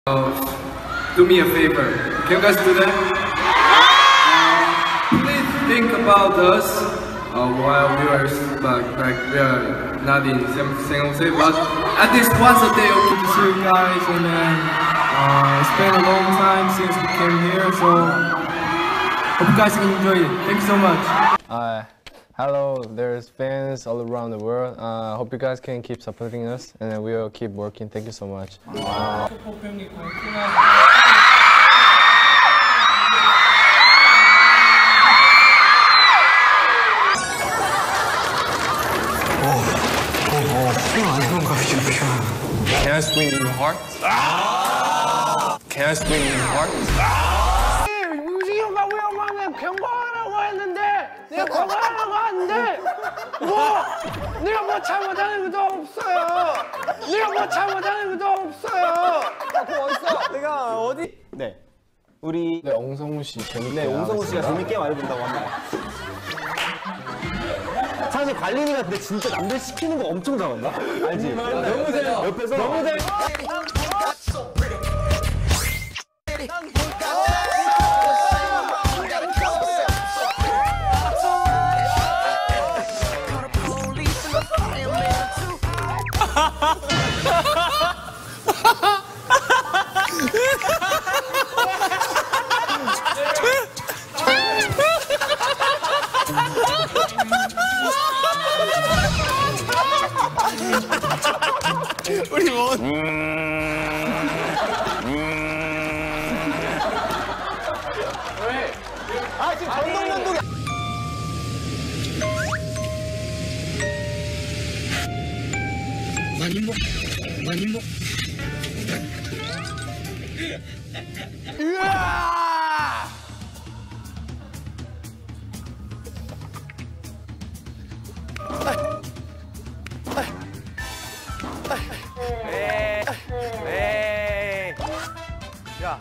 Do me a favor. Can you guys do that? Please think about us while we are we are not in San Jose, but at least once a day. Okay, to see you guys, and then it's been a long time since we came here, so hope you guys can enjoy it. Thank you so much. Hello, there's fans all around the world. Hope you guys can keep supporting us, and then we will keep working. Thank you so much. Can I swing in your heart? Can I swing in your heart? 우진이 형가 위험하면 경고하라고 했는데 내가 경고하라고 하는데 내가 뭐 잘못하는 것도 없어요. 내가 뭐 잘못하는 것도 없어요. 그거 어딨어? 내가 어디? 네. 우리 옹성우 씨 재밌게. 네, 옹성우 씨가 재밌게 말해준다고 합니다. 사실 관린이가 근데 진짜 남들 시키는 거 엄청 잘한다? 알지? 너무 잘 옆에서 너무 잘 우리 뭐? 왜? 아 지금 전동면도기. 많이 먹. 으아! 야.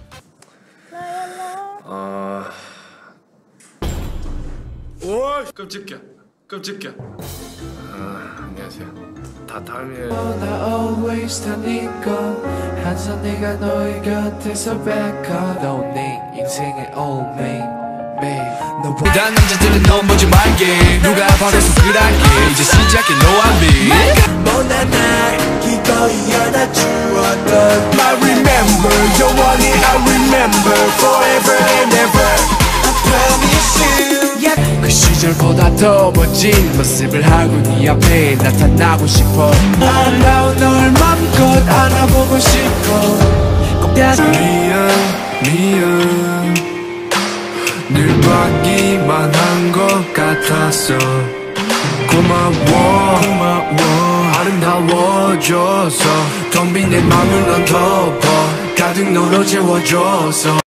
오, 깜짝이야. 안녕하세요. 다 다음에. 나 always 다니까 항상 내가 너의 곁에서 backup 넌 내 인생의 all main 다른 남자들은 넌 보지 말게 누가 바래서 그랄게 이제 시작해 no I'm big 뻔한 날 기꺼이 여다 주었던 I remember 영원히 I remember forever and ever I promise you 그 시절보다 더 멋진 모습을 하고 네 앞에 나타나고 싶어 아름다운 널 맘껏 안아보고 싶어 꼭 다시 미안 늘 받기만 한 것 같았어 고마워 아름다워져서 텅 빈 내 맘을 넌 덮어 가득 너로 채워줘서